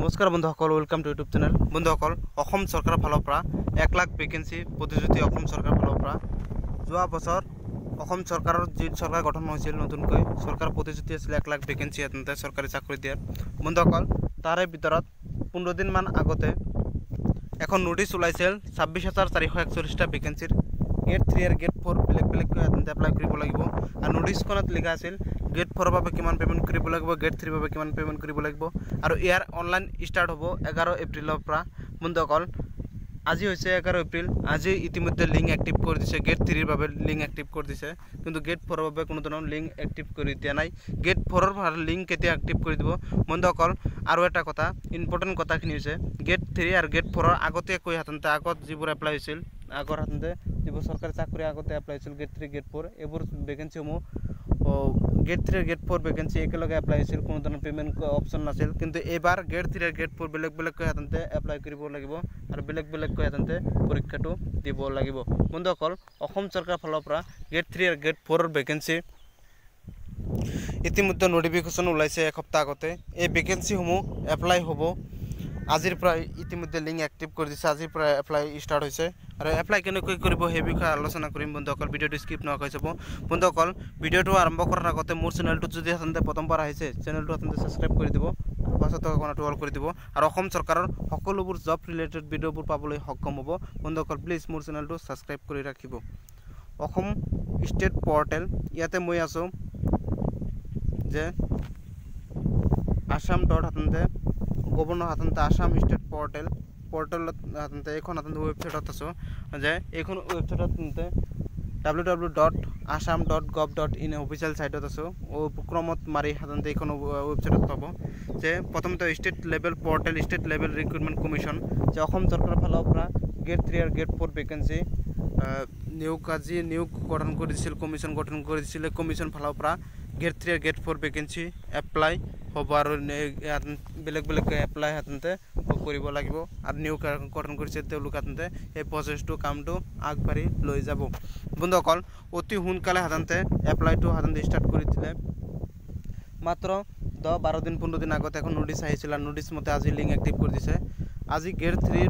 নমস্কাৰ বন্ধুসকল, welcome to YouTube channel. বন্ধুসকল, অসম চৰকাৰৰ ফালৰ পৰা 1 লাখ ভেকেন্সি প্ৰতিশ্ৰুতি অসম চৰকাৰৰ ফালৰ পৰা যোৱা বছৰ অসম চৰকাৰৰ যি চৰকাৰ গঠন হৈছিল নতুনকৈ চৰকাৰ প্ৰতিশ্ৰুতি আছিল 1 লাখ ভেকেন্সি এতে চৰকাৰী চাকৰি দিয়াৰ। বন্ধুসকল, তাৰে ভিতৰত 15 দিন মান আগতে এখন নোটিছ ওলাইছিল 26,441টা ভেকেন্সিৰ গেট 3 আৰু গেট 4 বেলেগ এতে এপ্লাই কৰিব লাগিব। আৰু নোটিছখনত লিখা আছিল গেট 4 বাবে কিমান পেমেন্ট কৰিব লাগিব, গেট 3 বাবে কিমান পেমেন্ট কৰিব লাগিব। আৰু ইয়াৰ অনলাইন ষ্টাৰ্ট হ'ব 11 এপ্ৰিলৰ পৰা। বন্ধুসকল, আজি হৈছে 11 এপ্ৰিল। আজি ইতিমধ্যে লিংক এক্টিভ কৰি দিছে, গেট 3 বাবে লিংক এক্টিভ কৰি দিছে, কিন্তু গেট 4 বাবে কোনো ধৰণৰ লিংক এক্টিভ কৰি দিয়া নাই। গেট 4 লিংক কেতিয়া এক্টিভ কৰি দিব বন্ধুসকল? আৰু এটা কথা, ইম্পৰ্টেণ্ট কথাখিনি হৈছে গেট 3 আৰু গেট 4 আগতীয়াকৈ হাততে আগত যিবোৰ এপ্লাই হৈছিল, আগৰ হাততে যিবোৰ চৰকাৰী চাকৰি আগতে এপ্লাই হৈছিল গেট 3 গেট 4 এইবোৰ ভেকেন্সিসমূহ গেট 3 আৰু গেট 4 ভেকেন্সি একেলগে এপ্লাই হৈছিল, কোনো ধৰণৰ পেমেন্ট অপশ্যন নাছিল। কিন্তু এইবাৰ গেট 3 আৰু গেট 4 বেলেগকৈ হাততে এপ্লাই কৰিব লাগিব আৰু বেলেগকৈ হাততে পৰীক্ষাটো দিব লাগিব। বন্ধুসকল, অসম চৰকাৰৰ ফালৰ পৰা গেট 3 আৰু গেট 4 ভেকেন্সি ইতিমধ্যে নোটিফিকেশ্যন ওলাইছে এসপ্তাহ আগতে। এই ভেকেন্সিসমূহ এপ্লাই হ'ব আজিৰ পৰা। ইতিমধ্যে লিংক এক্টিভ কৰি দিছে, আজিৰ পৰা এপ্লাই ষ্টাৰ্ট হৈছে। আৰু এপ্লাই কেনেকৈ কৰিব সেই বিষয়ে আলোচনা কৰিম বন্ধুসকল। ভিডিঅ'টো স্কিপ নোহোৱাকৈ চাব। বন্ধুসকল, ভিডিঅ'টো আৰম্ভ কৰাৰ আগতে মোৰ চেনেলটো যদি আপোনালোকে প্ৰথমবাৰ আহিছে, চেনেলটো আপোনালোকে ছাবস্ক্ৰাইব কৰি দিব, পাছত কোণাটো অল কৰি দিব, আৰু অসম চৰকাৰৰ সকলোবোৰ জব ৰিলেটেড ভিডিঅ'বোৰ পাবলৈ সক্ষম হ'ব। বন্ধুসকল, প্লিজ মোৰ চেনেলটো ছাবস্ক্ৰাইব কৰি ৰাখিব। অসম ষ্টেট পৰ্টেল, ইয়াতে মই আছোঁ যে আসাম ডট হাততে গভৰ্ণৰ হাততে আসাম ষ্টেট পৰ্টেলত হাততে এইখন হাততে ৱেবছাইটত আছোঁ যে এইখন ৱেবছাইটত www.assam.gov.in অফিচিয়েল সাইটত আছোঁ। ক্ৰমত মাৰি সাধাৰণতে এইখন ৱেবছাইটত পাব যে প্ৰথমতে state level portal, state level recruitment commission, যে অসম চৰকাৰৰ ফালৰ পৰা গেট 3 আৰু গেট 4 ভেকেন্সি নিয়োগ গঠন কৰি দিছিল, কমিশ্যন গঠন কৰি দিছিলে। কমিশ্যন ফালৰ পৰা গেট 3 আৰু গেট 4 ভেকেন্সি এপ্লাই হ'ব আৰু বেলেগকৈ এপ্লাই হাততে কৰিব লাগিব। আৰু নিয়োগ গঠন কৰিছে তেওঁলোক হাততে এই প্ৰচেছটো কামটো আগবাঢ়ি লৈ যাব। বন্ধুসকল, অতি সোনকালে সাধাৰণতে এপ্লাইটো সাধাৰণতে ষ্টাৰ্ট কৰি দিলে। মাত্ৰ 10-12 দিন 15 দিন আগত এখন নোটিছ আহিছিল, আৰু নোটিছ মতে আজি লিংক এক্টিভ কৰি দিছে। আজি গেট 3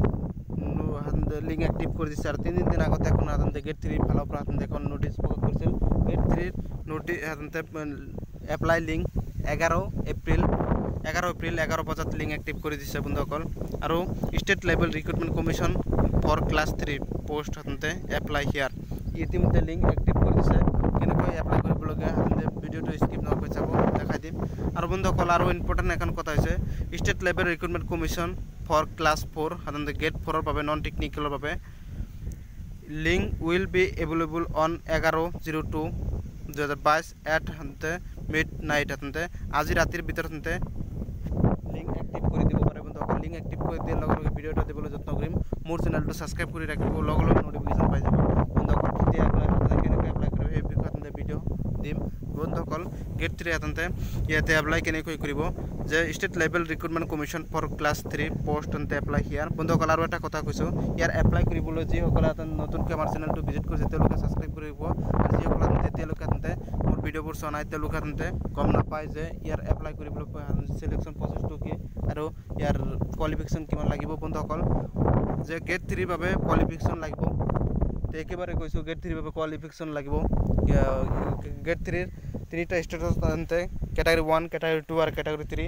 লিংক এক্টিভ কৰি দিছে, আৰু 3 দিন আগতে এখন সাধাৰণতে গেট 3 ফালৰ পৰা সাধাৰণতে এখন নোটিছ প্ৰকাশ কৰিছিল। গেট 3 নোটিছ সাধাৰণতে এপ্লাই লিংক 11 এপ্ৰিল 11 বজাত লিংক এক্টিভ কৰি দিছে বন্ধুসকল। আৰু state level recruitment commission for class 3 post হাততে এপ্লাই হিয়াৰ ইতিমধ্যে লিংক এক্টিভ কৰি দিছে। কেনেকৈ এপ্লাই কৰিবলগীয়া হাততে ভিডিঅ'টো স্কিপ নোহোৱাকৈ চাব, দেখাই দিম। আৰু বন্ধুসকল, আৰু ইম্পৰ্টেণ্ট এখন কথা হৈছে state level recruitment commission for class 4 সাধাৰণতে গেট 4 বাবে নন টেকনিকেলৰ বাবে link will be available on 11/02/2022 at midnight হাততে আজি ৰাতিৰ ভিতৰত লিংক এক্টিভ কৰি দিব পাৰে। বন্ধুসকল, লিংক এক্টিভ কৰি দিয়াৰ লগে লগে ভিডিঅ'টা দিবলৈ যত্ন কৰিম। মোৰ চেনেলটো ছাবস্ক্ৰাইব কৰি ৰাখিব, লগে নটিফিকেশ্যন পাই যাব। বন্ধুসকল, কেতিয়া এপ্লাই কেনেকৈ এপ্লাই কৰিব সেই বিষয়ে ভিডিঅ' দিম। বন্ধুসকল, গেট 3 ইয়াতে এপ্লাই কেনেকৈ কৰিব, যে state level recruitment commission for class 3 post apply here. বন্ধুসকল, আৰু এটা কথা কৈছোঁ, ইয়াৰ এপ্লাই কৰিবলৈ যিসকলে নতুনকৈ আমাৰ চেনেলটো ভিজিট কৰিছে তেওঁলোকে ছাবস্ক্ৰাইব কৰিব। আৰু যিসকলে তেওঁলোকে মোৰ ভিডিঅ'বোৰ চোৱা নাই তেওঁলোকে গম নাপায় যে ইয়াৰ এপ্লাই কৰিবলৈ চিলেকশ্যন প্ৰচেছটো কি আৰু ইয়াৰ কোৱালিফিকেশ্যন কিমান লাগিব। বন্ধুসকল, যে গেট 3 বাবে কোৱালিফিকেশ্যন লাগিব, একেবাৰে কৈছোঁ গেট 3 বাবে কোৱালিফিকেশ্যন লাগিব। গেট 3 তিনিটা ষ্টেটত কেটাগৰী 1, কেটাগৰী 2 আৰু কেটাগৰী 3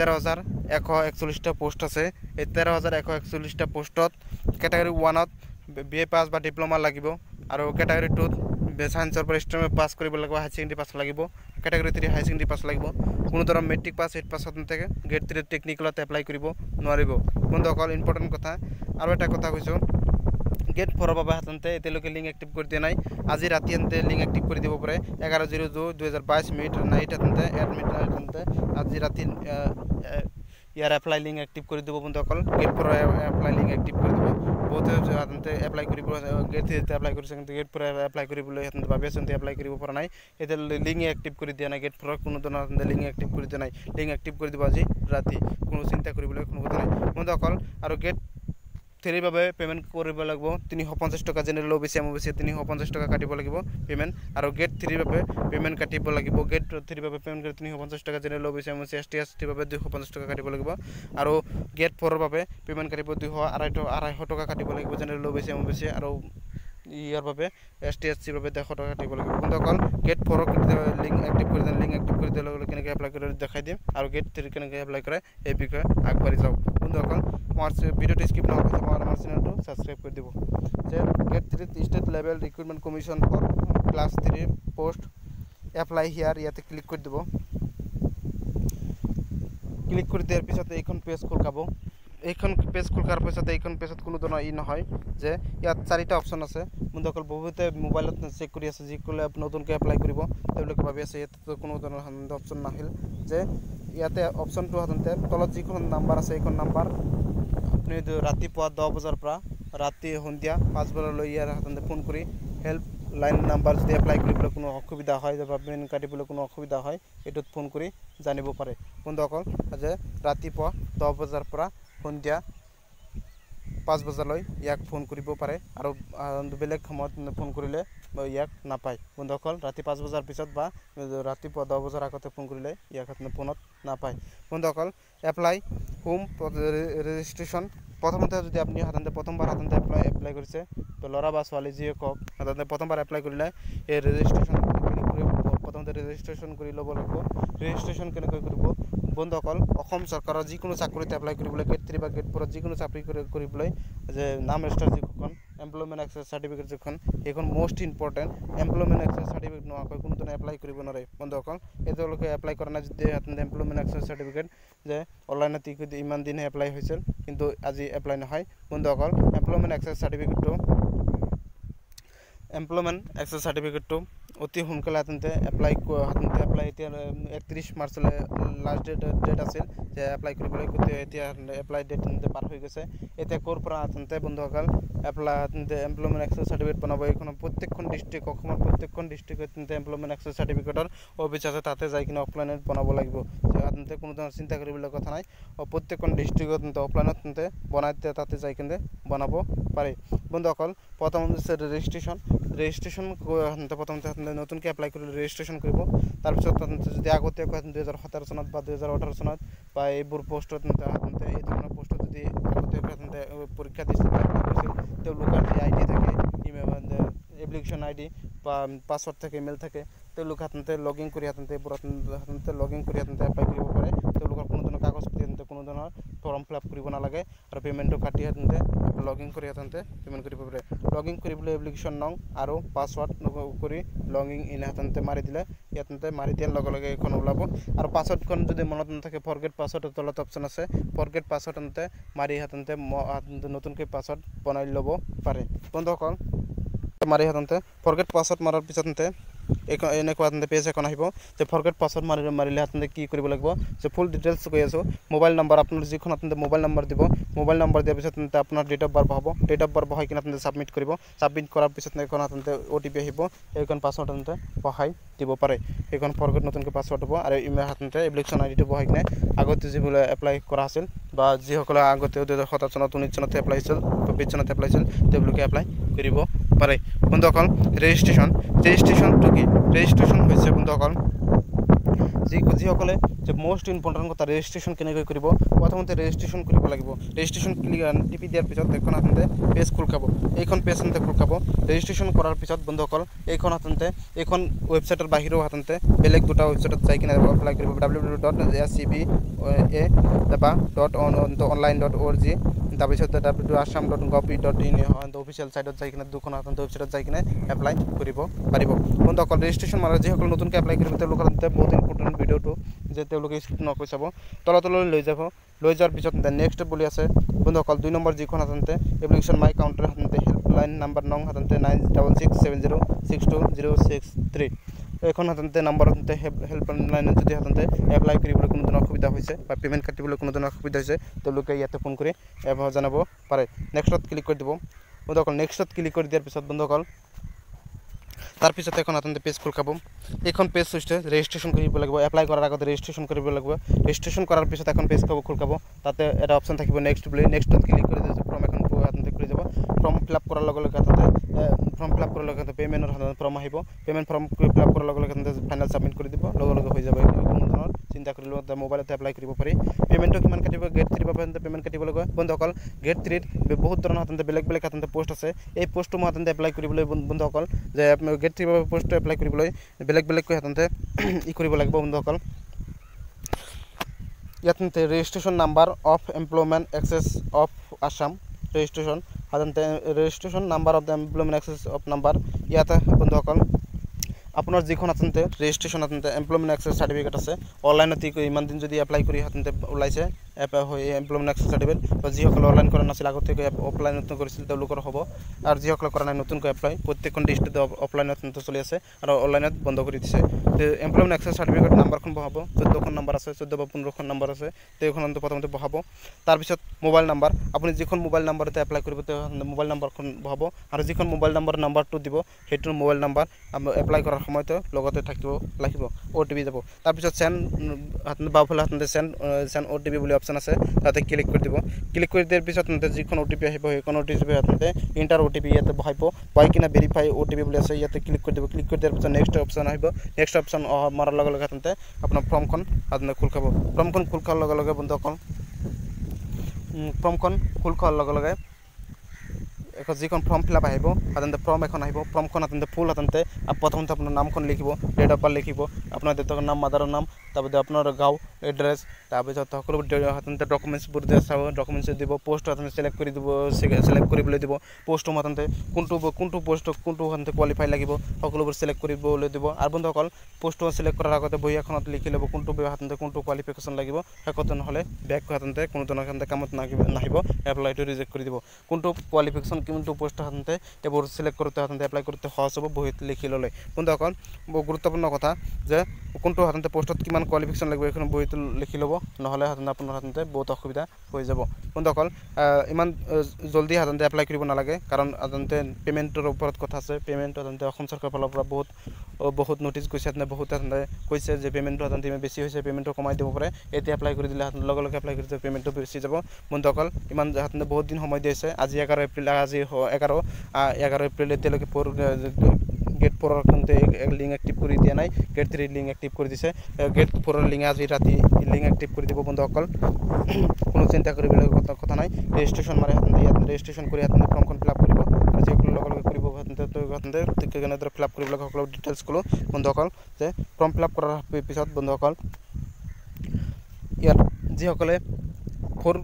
13,141টা পোষ্ট আছে। এই 13,141টা পোষ্টত কেটাগৰী 1ত BA পাছ বা ডিপ্ল'মা লাগিব, আৰু কেটাগৰী 2ত সায়েন্সৰ পৰা ষ্ট্ৰীম পাছ কৰিব লাগিব, হাই ছেকেণ্ডেৰী পাছ লাগিব। কেটাগৰী 3 হাই ছেকেণ্ডেৰী পাছ লাগিব। কোনো ধৰণৰ মেট্ৰিক পাছ 8 পাছত নাথাকে গেট 3 টেকনিকেলত এপ্লাই কৰিব নোৱাৰিব। বন্ধুসকল, ইম্পৰ্টেণ্ট কথা আৰু এটা কথা কৈছোঁ, গেট 4 বাবে সাধাৰণতে এতিয়ালৈকে লিংক এক্টিভ কৰি দিয়া নাই। আজি ৰাতি লিংক এক্টিভ কৰি দিব পাৰে 11/02/2022 মিডনাইট আজি ৰাতি ইয়াৰ এপ্লাই লিংক এক্টিভ কৰি দিব। বন্ধুসকল, গেট 4 এপ্লাই লিংক এক্টিভ কৰি দিব। বহুতে সাধাৰণতে এপ্লাই কৰিব গেট 3 এপ্লাই কৰিছে, কিন্তু গেট 4 এপ্লাই কৰিবলৈ ভাবি আছে এপ্লাই কৰিব পৰা নাই। এতিয়া লিংক এক্টিভ কৰি দিয়া নাই, গেট 4 কোনো ধৰণৰ লিংক এক্টিভ কৰি দিয়া নাই। লিংক এক্টিভ কৰি দিব আজি ৰাতি, কোনো চিন্তা কৰিবলৈ কোনো কথা নাই বন্ধুসকল। আৰু গেট 3 বাবে পেমেন্ট কৰিব লাগিব 350 টকা জেনেৰেল OBC MOBC 350 টকা কাটিব লাগিব পেমেন্ট আৰু গেট 3 বাবে পেমেন্ট কাটিব লাগিব গেট 3 বাবে পেমেন্ট কৰি 350 টকা general OBC MOBC ST ST বাবে 250 টকা কাটিব লাগিব আৰু গেট 4 বাবে পেমেন্ট কাটিব 200 টকা কাটিব লাগিব জেনেৰেল OBC MOBC আৰু ইয়াৰ বাবে ST SC বাবে 100 টকা কাটিব লাগিব বন্ধুসকল গেট 4 লিংক এক্টিভ কৰি দেন লিংক এক্টিভ কৰি দিলে কেনেকৈ এপ্লাই কৰি দেখাই দিম আৰু গেট 3 কেনেকৈ এপ্লাই কৰে এই বিষয়ে আগবাঢ়ি যাও বন্ধুসকল আমার ভিডিওটি স্কিপ না করে আমার চ্যানেলটো সাবস্ক্রাইব করে দিব যে grade 3 state level recruitment commission for class 3 post apply here ইয়াতে ক্লিক করে দিব ক্লিক করে দেওয়ার পিছত এইখন পেজ খুলকাবো এইখন পেজ খুলকাৰ পিছত এইখন পেজত কোনো ধৰণৰ ই নহয় যে ইয়াত চাৰিটা অপচন আছে বন্ধুসকল বহুতে মোবাইলত চেক কৰি আছে যিকলে নতুনকৈ এপ্লাই কৰিব তেওঁলোকে ভাবি আছে ইয়াত কোনো ধৰণৰ অপচন নাহিল যে ইয়াতে অপচনটো সাধাৰণতে তলত যিখন নাম্বাৰ আছে এইখন নাম্বাৰ আপনি ৰাতিপুৱা 10 বজাৰ পৰা ৰাতি সন্ধিয়া 5 বজালৈ ইয়াৰ সাধাৰণতে ফোন কৰি হেল্প লাইন নাম্বাৰ যদি এপ্লাই কৰিবলৈ কোনো অসুবিধা হয় বা পেমেন্ট কাটিবলৈ কোনো অসুবিধা হয় এটোত ফোন কৰি জানিব পাৰে বন্ধুসকল যে ৰাতিপুৱা 10 বজাৰ পৰা সন্ধিয়া 5 বজালৈ ইয়াক ফোন কৰিব পাৰে আৰু বেলেগ সময়ত ফোন কৰিলে ইয়াক নাপায় বন্ধুসকল ৰাতি 5 বজাৰ পিছত বা ৰাতিপুৱা 10 বজাৰ আগতে ফোন কৰিলে ইয়াক আপুনি ফোনত নাপায় বন্ধুসকল এপ্লাই হোম ৰেজিষ্ট্ৰেচন প্ৰথমতে যদি আপুনি সাধাৰণতে প্ৰথমবাৰ সাধাৰণতে এপ্লাই কৰিছে তো লৰা বা ছোৱালী যিয়ে কক সাধাৰণতে প্ৰথমবাৰ এপ্লাই কৰিলে এই ৰেজিষ্ট্ৰেচন প্ৰথমতে ৰেজিষ্ট্ৰেচন কৰি ল'ব লাগিব ৰেজিষ্ট্ৰেচন কেনেকৈ কৰিব বন্ধুসকল অসম চৰকাৰৰ যিকোনো চাকৰিতে এপ্লাই কৰিবলৈ গেট 3 বা গেট 4 যিকোনো চাকৰি কৰিবলৈ যে নাম ৰেজিষ্টাৰ যিখন এমপ্লয়মেন্ট এক্সেস সাৰ্টিফিকেট যিখন এইখন most important employment exchange certificate নোহোৱাকৈ কোনো ধৰণে এপ্লাই কৰিব নোৱাৰে বন্ধুসকল এতিয়ালৈকে এপ্লাই কৰা নাই যদি আপুনি এমপ্লয়মেন্ট এক্সেস সাৰ্টিফিকেট যে অনলাইনত ইমান দিনে এপ্লাই হৈছিল কিন্তু আজি এপ্লাই নহয় বন্ধুসকল এমপ্লয়মেন্ট এক্সেস সাৰ্টিফিকেটটো অতি সোনকালে হাততে এপ্লাই এতিয়া 31 মাৰ্চলৈ লাষ্ট ডেট আছিল যে এপ্লাই কৰিবলৈ এতিয়া এপ্লাই ডেট পাৰ হৈ গৈছে এতিয়া কোৰ পৰা হাততে বন্ধুসকল এপ্লাই এমপ্লয়মেন্ট এক্সেস সাৰ্টিফিকেট বনাব এখন প্ৰত্যেকখন ডিস্ট্ৰিক্ট অসমৰ প্ৰত্যেকখন ডিস্ট্ৰিক্টত এমপ্লয়মেন্ট এক্সেস সাৰ্টিফিকেটৰ অফিস আছে তাতে যাই কিনে অফলাইনত বনাব লাগিব যে হাততে কোনো ধৰণৰ চিন্তা কৰিবলৈ কথা নাই প্ৰত্যেকখন ডিস্ট্ৰিক্টত অফলাইনত বনাই তাতে যাই কিনে বনাব পাৰে বন্ধুসকল প্ৰথম ৰেজিষ্ট্ৰেচন প্ৰথমতে নতুনকৈ এপ্লাই কৰি ৰেজিষ্ট্ৰেচন কৰিব তাৰ পিছত যদি আগতে 2017 চনত বা 2018 চনত বা এইবোৰ পোষ্টত এই ধৰণৰ পোষ্টত যদি আগতে পৰীক্ষা দিছিল তেওঁলোকৰ যে আইডি থাকে এপ্লিকেশন আইডি বা পাসওয়ার্ড থাকে ইমেল থাকে তেওঁলোক হাততে লগইন কৰি হাততে লগইন কৰি হাততে এপ্লাই কৰিব পাৰে তেওঁলোকৰ কোনো ধৰণৰ কাগজ পত্ৰ কোনো ধৰণৰ ফৰ্ম ফিল আপ কৰিব নালাগে আৰু পেমেন্টটো কাটি হাততে লগইন কৰি হাততে পেমেন্ট কৰিব পাৰে লগইন কৰিবলৈ এপ্লিকেশন নং আৰু পাসওয়ার্ড কৰি লগইন ইন হাততে মাৰি দিলে ইয়াতে মাৰি দিয়াৰ লগে লগে এখন ওলাব আৰু পাসওয়ার্ডখন যদি মনত নাথাকে ফৰগেট পাসওয়ার্ডৰ তলত অপচন আছে ফৰগেট পাসওয়ার্ড হাততে মাৰি হাততে নতুনকৈ পাসওয়ার্ড বনাই ল'ব পাৰে বন্ধুসকল মাৰি হাততে ফৰগেট পাসওয়ার্ড মাৰাৰ পিছতে এনেকুৱা পেজ এখন আহিব যে ফৰগেট পাসওয়ার্ড মাৰিলে হাততে কি কৰিব লাগিব যে ফুল ডিটেইলছ কৈ আছো মোবাইল নাম্বাৰ আপোনাৰ যিখন হাততে মোবাইল নাম্বাৰ দিব মোবাইল নাম্বাৰ দিয়াৰ পিছত আপোনাৰ ডেট অফ বাৰ্থ হ'ব ডেট অফ বাৰ্থ বহাই কিনে হাততে সাবমিট কৰিব সাবমিট কৰাৰ পিছত এখন হাততে OTP আহিব এইখন পাসওয়ার্ড হাততে বহাই দিব পাৰে এইখন ফৰগেট নতুনকৈ পাসওয়ার্ড হ'ব আৰু ইমেল হাততে এপ্লিকেশন আইডিটো বহাই কিনে আগতে যিবোলে এপ্লাই কৰা আছিল বা যিসকলে আগতে 2017 চনত 19 চনত এপ্লাই হৈছিল 20 চনত এপ্লাই হৈছিল তেওঁলোকে এপ্লাই কৰিব পাৰে বন্ধুসকল ৰেজিষ্ট্ৰেচনটো কি ৰেজিষ্ট্ৰেচন হৈছে বন্ধুসকল যিসকলে যে মোস্ট ইম্পৰ্টেন্ট কথা ৰেজিষ্ট্ৰেচন কেনেকৈ কৰিব প্ৰথমতে ৰেজিষ্ট্ৰেচন কৰিব লাগিব ৰেজিষ্ট্ৰেচন টিপি দিয়াৰ পিছত এখন হাততে পেজ খুলকাব এইখন পেজ হাততে খুলকাব ৰেজিষ্ট্ৰেচন কৰাৰ পিছত বন্ধুসকল এইখন হাততে এইখন ওয়েবসাইটৰ বাহিৰৰ হাততে বেলেগ দুটা ওয়েবসাইটত যাই কিনে এপ্লাই কৰিব www.scb.online.org তাৰপিছত www.assam.gov.in অফিচিয়েল সাইটত যাই কিনে দুখন হাততে ওয়েবসাইটত যাই কিনে এপ্লাই কৰিব পাৰিব বন্ধুসকল ৰেজিষ্ট্ৰেচন মাৰা যিসকল নতুনকৈ এপ্লাই কৰিব তেওঁলোকৰ হাততে বহুত ইম্পৰ্টেন্ট ভিডিওটো যে তেওঁলোকে স্কিপ নকৰি চাব তললৈ লৈ যোৱাৰ পিছত নেক্সট বুলি আছে বন্ধুসকল 2 নম্বৰ যিখন হাততে এপ্লিকেশন মাই কাউন্টাৰ হাততে হেল্পলাইন নাম্বাৰ নং হাততে 9667062063 এখন হাততে নাম্বাৰ হাততে হেল্পলাইন যদি হাততে এপ্লাই কৰিবলৈ কোনো ধৰণৰ অসুবিধা হৈছে বা পেমেন্ট কাটিবলৈ কোনো ধৰণৰ অসুবিধা হৈছে তেওঁলোকে ইয়াতে ফোন কৰি জানাব পাৰে নেক্সটত ক্লিক কৰি দিব বন্ধুসকল নেক্সটত ক্লিক কৰি দিয়াৰ পিছত বন্ধুসকল তাৰ পিছত এখন হাততে পেজ খুলকাব এইখন পেজ হৈছে ৰেজিষ্ট্ৰেচন কৰিব লাগিব এপ্লাই কৰাৰ আগতে ৰেজিষ্ট্ৰেচন কৰিব লাগিব ৰেজিষ্ট্ৰেচন কৰাৰ পিছত এখন পেজ খুলকাব তাতে এটা অপচন থাকিব নেক্সট বুলি নেক্সটত ক্লিক কৰি দিলে ফৰ্ম এখন কৰি যাব ফৰ্ম ফিল আপ কৰাৰ লগে লগে তাতে ফৰ্ম ফিল আপ কৰাৰ লগে লগে পে'মেণ্টৰ ফৰ্ম আহিব পে'মেণ্ট ফৰ্ম ফিল আপ কৰাৰ লগে লগে ফাইনেল ছাবমিট কৰি দিব লগে লগে হৈ যাব কোনো ধৰণৰ চিন্তা কৰি ল'ব মোবাইলতে এপ্লাই কৰিব পাৰি পে'মেণ্টটো কিমান কাটিব গেট 3 বাবে পে'মেণ্ট কাটিব লাগে বন্ধুসকল গেট 3 বহুত ধৰণৰ হাততে বেলেগ বেলেগ হাততে পোষ্ট আছে এই পোষ্টটো মই হাততে এপ্লাই কৰিবলৈ বন্ধুসকল যে গেট 3 বাবে পোষ্টটো এপ্লাই কৰিবলৈ বেলেগ বেলেগকৈ হাততে ই কৰিব লাগিব বন্ধুসকল ইয়াতে registration number of employment exchange of Assam registration সাধাৰণতে registration number of the employment exchange of number ইয়াতে বন্ধুসকল আপোনাৰ যিখন হাততে ৰেজিষ্ট্ৰেশ্যন হাততে এমপ্লয়মেণ্ট এক্সেছ চাৰ্টিফিকেট আছে অনলাইনত ইমান দিন যদি এপ্লাই কৰি হাততে ওলাইছে এমপ্লয়মেণ্ট এক্সেছ চাৰ্টিফিকেট যিসকলে অনলাইন কৰা নাছিল আগতীয়াকৈ অফলাইনত কৰিছিল তেওঁলোকৰ হ'ব আৰু যিসকলে কৰা নাই নতুনকৈ এপ্লাই প্ৰত্যেকখন ডিষ্ট্ৰিক্টত অফলাইনত চলি আছে আৰু অনলাইনত বন্ধ কৰি দিছে এমপ্লয়মেণ্ট এক্সেছ চাৰ্টিফিকেট নাম্বাৰখন বহাব 14খন নম্বৰ আছে 14 বা 15খন নম্বৰ আছে সেইখন প্ৰথমতে বহাব তাৰপিছত মোবাইল নাম্বাৰ আপুনি যিখন মোবাইল নাম্বাৰতে এপ্লাই কৰিব মোবাইল নাম্বাৰখন বহাব আৰু যিখন মোবাইল নাম্বাৰটো দিব সেইটো মোবাইল নাম্বাৰ এপ্লাই কৰাৰ সময়তে লগতে থাকিব লাগিব OTP যাব তাৰপিছত সেন্ড বাওফালে হাততে সেন্ড OTP বুলি অপচন আছে তাতে ক্লিক কৰি দিব ক্লিক কৰি দিয়াৰ পিছত যিখন OTP আহিব সেইখন OTP হাততে এন্টাৰ OTP ইয়াতে বহাইব পাই কিনা ভেৰিফাই OTP বুলি আছে ইয়াতে ক্লিক কৰি দিব ক্লিক কৰি দিয়াৰ পিছত নেক্সট অপচন আহিব নেক্সট অপচন মাৰাৰ লগে লগে হাততে আপোনাৰ ফৰ্মখন হাততে খোল খাব ফৰ্মখন খোল খোৱাৰ লগে লগে বন্ধুসকল ফৰ্মখন খোল খোৱাৰ লগে লগে এখন যিখন ফৰ্ম ফিল আপ আহিব সাধাৰণতে ফৰ্ম এখন আহিব ফৰ্মখন হাততে ফুল হাততে প্ৰথমতে আপোনাৰ নামখন লিখিব ডেট অফ বাৰ্থ লিখিব আপোনাৰ দেউতাকৰ নাম মাদাৰৰ নাম তাৰপিছত আপোনাৰ গাঁও এড্ৰেছ তাৰপিছত সকলোবোৰ হাততে ডকুমেণ্টছবোৰ চাব ডকুমেণ্টছ দিব পোষ্ট হাততে চিলেক্ট কৰি দিব চিলেক্ট কৰিবলৈ দিব পোষ্টটো হাততে কোনটো পোষ্ট কোনটো হাততে কোৱালিফাই লাগিব সকলোবোৰ চিলেক্ট কৰিবলৈ দিব আৰু বন্ধুসকল পোষ্টটো চিলেক্ট কৰাৰ আগতে বহি এখনত লিখি ল'ব কোনটো হাততে কোনটো কোৱালিফিকেশ্যন লাগিব শেষত নহ'লে বেক হাততে কোনো ধৰণৰ কামত নাহিব এপ্লাইটো ৰিজেক্ট কৰি দিব কোনটো কোৱালিফিকেশ্যন কোনটো পোষ্ট হাততে এইবোৰ চিলেক্ট কৰোঁতে হাততে এপ্লাই কৰোঁতে সহজ হ'ব বহিত লিখি ল'লে বন্ধুসকল বহু গুৰুত্বপূৰ্ণ কথা যে কোনটো হাততে পোষ্টত কিমান কোৱালিফিকেশ্যন লাগিব এইখন বহিত লিখি ল'ব নহ'লে হাততে আপোনাৰ হাততে বহুত অসুবিধা হৈ যাব বন্ধুসকল ইমান জলদি হাততে এপ্লাই কৰিব নালাগে কাৰণ হাততে পে'মেণ্টৰ ওপৰত কথা আছে পে'মেণ্ট হাততে অসম চৰকাৰৰ ফালৰ পৰা বহুত নটিছ গৈছে হাততে বহুত হাততে কৈছে যে পে'মেণ্টটো হাততে বেছি হৈছে পে'মেণ্টটো কমাই দিব পাৰে এতিয়া এপ্লাই কৰি দিলে হাততে লগে লগে এপ্লাই কৰি দিলে পে'মেণ্টটো বেছি যাব বন্ধুসকল ইমান হাততে বহুত দিন সময় দিছে আজি 11 এপ্ৰিল আজি 11 এপ্ৰিল এতিয়ালৈকে গেট 4 হাততে লিংক এক্টিভ কৰি দিয়া নাই গেট 3 লিংক এক্টিভ কৰি দিছে গেট 4 লিংক আজি ৰাতি লিংক এক্টিভ কৰি দিব বন্ধুসকল কোনো চিন্তা কৰিবলগীয়া কথা নাই ৰেজিষ্ট্ৰেশ্যন মাৰে হাততে ইয়াত ৰেজিষ্ট্ৰেশ্যন কৰি হাততে ফৰ্মখন ফিল আপ কৰিব আৰু যিসকলে লগে লগে কৰিব হাততে কেনেদৰে ফিল আপ কৰিব লাগে সকলো ডিটেইলছ ক'লোঁ বন্ধুসকল যে ফৰ্ম ফিল আপ কৰাৰ পিছত বন্ধুসকল ইয়াত যিসকলে 4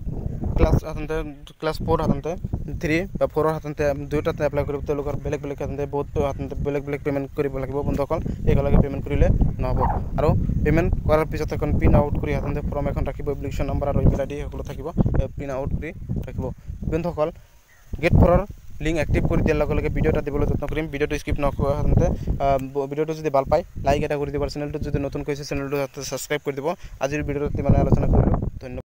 ক্লাছ 4 হাততে 3 বা 4 হাততে দুটাতে এপ্লাই কৰিব তেওঁলোকৰ বেলেগ বেলেগ হাততে বহুত হাততে বেলেগ বেলেগ পে'মেণ্ট কৰিব লাগিব বন্ধুসকল একেলগে পে'মেণ্ট কৰিলে নহ'ব আৰু পে'মেণ্ট কৰাৰ পিছত এখন প্ৰিণ্ট আউট কৰি হাততে ফৰ্ম এখন ৰাখিব এপ্লিকেশ্যন নম্বৰ আৰু ইমেইল ID সকলো থাকিব প্ৰিণ্ট আউট কৰি ৰাখিব বন্ধুসকল গেট 4 লিংক এক্টিভ কৰি দিয়াৰ লগে লগে ভিডিঅ' এটা দিবলৈ যত্ন কৰিম ভিডিঅ'টো স্কিপ নকৰা হাততে ভিডিঅ'টো যদি ভাল পায় লাইক এটা কৰি দিব চেনেলটো যদি নতুন কৈছে চেনেলটো ছাবস্ক্ৰাইব কৰি দিব আজিৰ ভিডিঅ'টো মানে আলোচনা কৰিলোঁ ধন্যবাদ